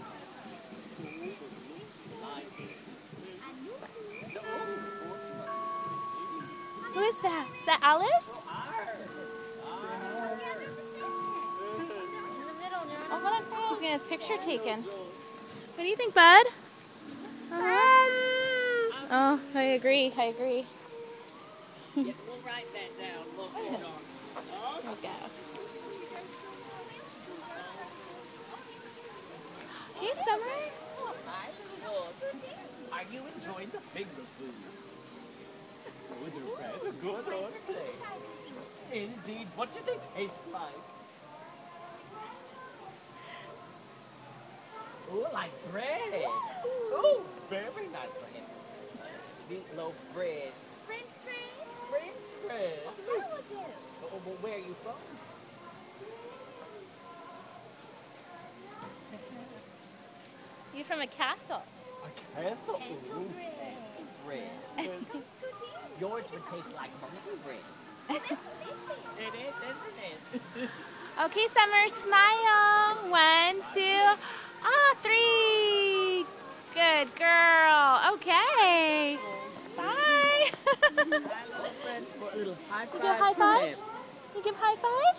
Who is that? Is that Alice? Oh, hold on. He's getting his picture taken. What do you think, bud? Oh, I agree. I agree. We'll write that down. There we go. Hey, Summer. Are you enjoying the finger food? Good, aren't they? Indeed. What do they taste like? Oh, like bread. Oh, very nice bread. Sweet loaf bread. French bread? French bread. That will do. Oh, well, where are you from? You're from a castle. A castle? Castle bread. Bread. Yours would taste like monkey bread. It is, isn't it? Okay, Summer, smile. 1, 2, 3. Good girl. Okay. Bye. Little high You give high five? You give high five?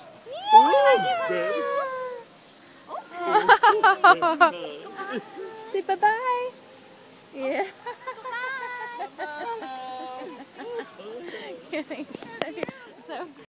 Yeah. Say bye-bye. Yeah. Bye. So